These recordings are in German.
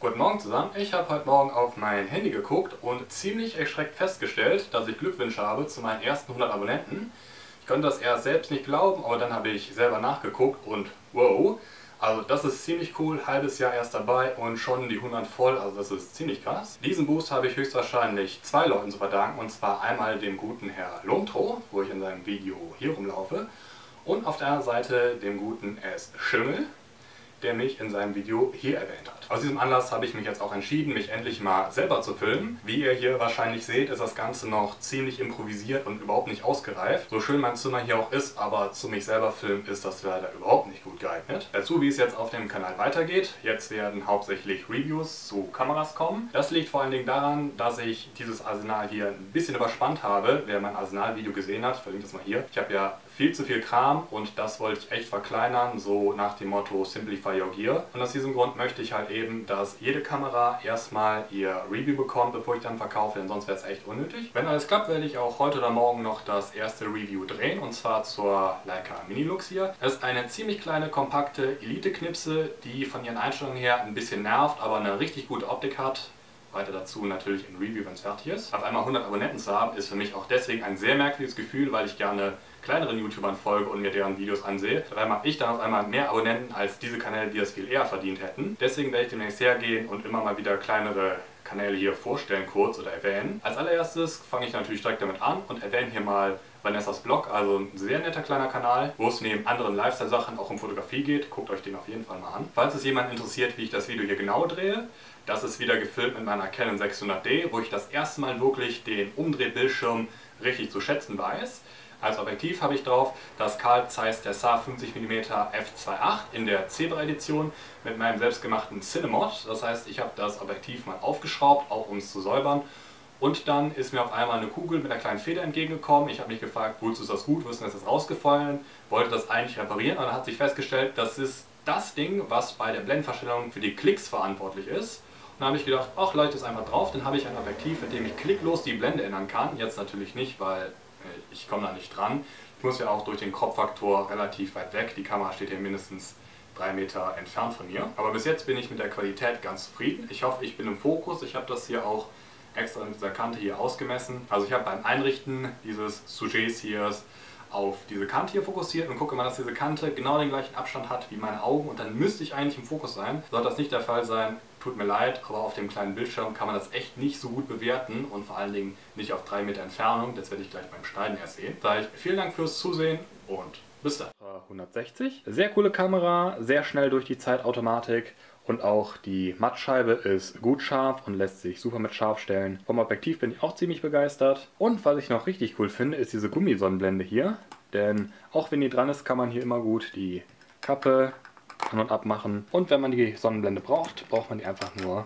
Guten Morgen zusammen. Ich habe heute Morgen auf mein Handy geguckt und ziemlich erschreckt festgestellt, dass ich Glückwünsche habe zu meinen ersten 100 Abonnenten. Ich konnte das erst selbst nicht glauben, aber dann habe ich selber nachgeguckt und wow, also das ist ziemlich cool, halbes Jahr erst dabei und schon die 100 voll, also das ist ziemlich krass. Diesen Boost habe ich höchstwahrscheinlich zwei Leuten zu verdanken, und zwar einmal dem guten Herr Lomtro, wo ich in seinem Video hier rumlaufe, und auf der anderen Seite dem guten S. Schimmel, der mich in seinem Video hier erwähnt hat. Aus diesem Anlass habe ich mich jetzt auch entschieden, mich endlich mal selber zu filmen. Wie ihr hier wahrscheinlich seht, ist das Ganze noch ziemlich improvisiert und überhaupt nicht ausgereift. So schön mein Zimmer hier auch ist, aber zu mich selber filmen ist das leider überhaupt nicht gut geeignet. Dazu, wie es jetzt auf dem Kanal weitergeht. Jetzt werden hauptsächlich Reviews zu Kameras kommen. Das liegt vor allen Dingen daran, dass ich dieses Arsenal hier ein bisschen überspannt habe. Wer mein Arsenal-Video gesehen hat, ich verlinke das mal hier. Ich habe ja viel zu viel Kram und das wollte ich echt verkleinern, so nach dem Motto Simplify Your Gear. Und aus diesem Grund möchte ich halt eben, dass jede Kamera erstmal ihr Review bekommt, bevor ich dann verkaufe, denn sonst wäre es echt unnötig. Wenn alles klappt, werde ich auch heute oder morgen noch das erste Review drehen, und zwar zur Leica Minilux hier. Es ist eine ziemlich kleine, kompakte Elite-Knipse, die von ihren Einstellungen her ein bisschen nervt, aber eine richtig gute Optik hat. Weiter dazu natürlich ein Review, wenn es fertig ist. Auf einmal 100 Abonnenten zu haben, ist für mich auch deswegen ein sehr merkwürdiges Gefühl, weil ich gerne kleineren YouTubern folge und mir deren Videos ansehe. Auf einmal habe ich dann auf einmal mehr Abonnenten als diese Kanäle, die es viel eher verdient hätten. Deswegen werde ich demnächst hergehen und immer mal wieder kleinere Kanäle hier vorstellen, kurz oder erwähnen. Als allererstes fange ich natürlich direkt damit an und erwähne hier mal Vanessas Blog, also ein sehr netter kleiner Kanal, wo es neben anderen Lifestyle-Sachen auch um Fotografie geht. Guckt euch den auf jeden Fall mal an. Falls es jemanden interessiert, wie ich das Video hier genau drehe, das ist wieder gefilmt mit meiner Canon 600D, wo ich das erste Mal wirklich den Umdrehbildschirm richtig zu schätzen weiß. Als Objektiv habe ich drauf das Carl Zeiss Tessar 50mm f2.8 in der Zebra Edition mit meinem selbstgemachten Cinemod. Das heißt, ich habe das Objektiv mal aufgeschraubt, auch um es zu säubern. Und dann ist mir auf einmal eine Kugel mit einer kleinen Feder entgegengekommen. Ich habe mich gefragt, wozu ist das gut, wo ist denn das rausgefallen? Wollte das eigentlich reparieren, und dann hat sich festgestellt, das ist das Ding, was bei der Blendenverstellung für die Klicks verantwortlich ist. Und dann habe ich gedacht, ach, leuchte es einfach drauf, dann habe ich ein Objektiv, mit dem ich klicklos die Blende ändern kann. Jetzt natürlich nicht, weil ich komme da nicht dran. Ich muss ja auch durch den Crop-Faktor relativ weit weg. Die Kamera steht hier mindestens 3 Meter entfernt von mir. Aber bis jetzt bin ich mit der Qualität ganz zufrieden. Ich hoffe, ich bin im Fokus. Ich habe das hier auch extra mit dieser Kante hier ausgemessen. Also ich habe beim Einrichten dieses Sujets hier auf diese Kante hier fokussiert und gucke mal, dass diese Kante genau den gleichen Abstand hat wie meine Augen, und dann müsste ich eigentlich im Fokus sein. Sollte das nicht der Fall sein, tut mir leid, aber auf dem kleinen Bildschirm kann man das echt nicht so gut bewerten und vor allen Dingen nicht auf 3 Meter Entfernung. Das werde ich gleich beim Schneiden erst sehen. Sage ich vielen Dank fürs Zusehen und bis dann. 160. Sehr coole Kamera, sehr schnell durch die Zeitautomatik. Und auch die Mattscheibe ist gut scharf und lässt sich super mit scharf stellen. Vom Objektiv bin ich auch ziemlich begeistert. Und was ich noch richtig cool finde, ist diese Gummisonnenblende hier. Denn auch wenn die dran ist, kann man hier immer gut die Kappe an- und abmachen. Und wenn man die Sonnenblende braucht, braucht man die einfach nur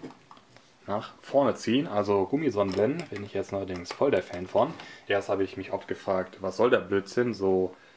nach vorne ziehen. Also Gummisonnenblenden bin ich jetzt neuerdings voll der Fan von. Erst habe ich mich oft gefragt, was soll der Blödsinn, so